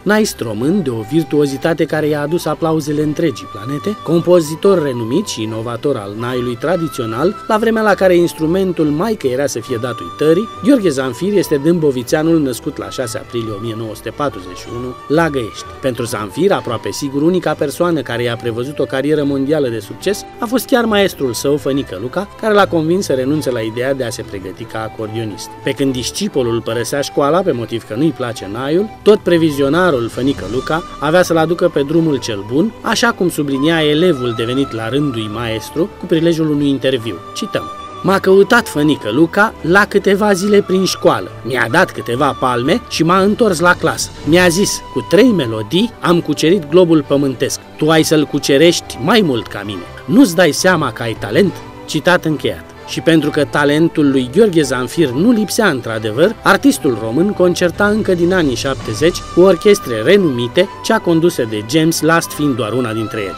naist român de o virtuozitate care i-a adus aplauzele întregii planete, compozitor renumit și inovator al naiului tradițional, la vremea la care instrumentul mai că era să fie dat uitării, Gheorghe Zanfir este dâmbovițeanul născut la 6 aprilie 1941 la Găiești. Pentru Zanfir, aproape sigur, unica persoană care i-a prevăzut o carieră mondială de succes a fost chiar maestrul său, Fănică Luca, care l-a convins să renunțe la ideea de a se pregăti ca acordionist. Pe când discipolul părăsea școala pe motiv că nu-i place naiul, tot previzionarul Fănică Luca avea să-l aducă pe drumul cel bun, așa cum sublinia elevul devenit la rândul maestru cu prilejul unui interviu. Cităm: "M-a căutat Fănică Luca la câteva zile prin școală, mi-a dat câteva palme și m-a întors la clasă. Mi-a zis, cu 3 melodii am cucerit globul pământesc. Tu ai să-l cucerești mai mult ca mine. Nu-ți dai seama că ai talent?" Citat încheiat. Și pentru că talentul lui Gheorghe Zanfir nu lipsea într-adevăr, artistul român concerta încă din anii 70 cu orchestre renumite, cea condusă de James Last fiind doar una dintre ele.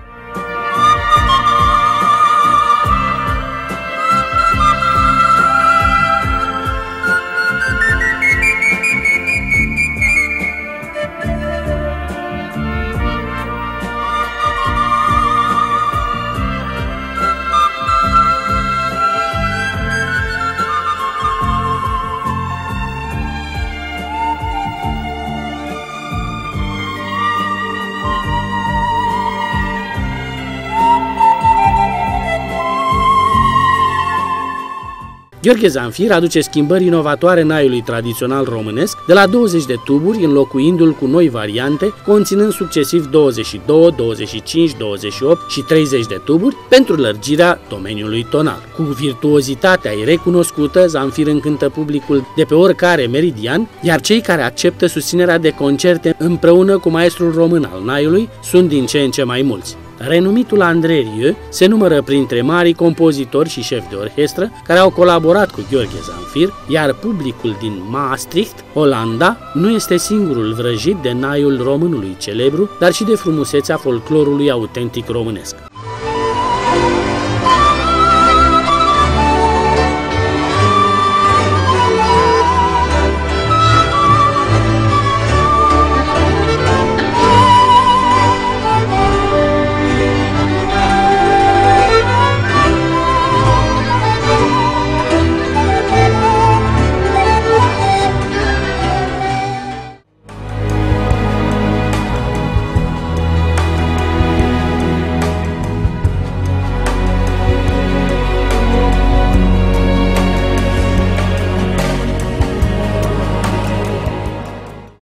Gheorghe Zanfir aduce schimbări inovatoare naiului tradițional românesc, de la 20 de tuburi, înlocuindu-l cu noi variante, conținând succesiv 22, 25, 28 și 30 de tuburi pentru lărgirea domeniului tonal. Cu virtuozitatea ei recunoscută, Zanfir încântă publicul de pe oricare meridian, iar cei care acceptă susținerea de concerte împreună cu maestrul român al naiului sunt din ce în ce mai mulți. Renumitul André Rieu se numără printre marii compozitori și șefi de orchestră care au colaborat cu Gheorghe Zanfir, iar publicul din Maastricht, Olanda, nu este singurul vrăjit de naiul românului celebru, dar și de frumusețea folclorului autentic românesc.